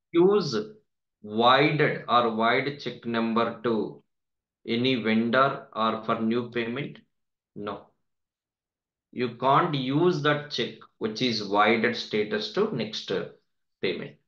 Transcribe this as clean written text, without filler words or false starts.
use voided or void check number to any vendor or for new payment? No. You can't use that check which is voided status to next payment.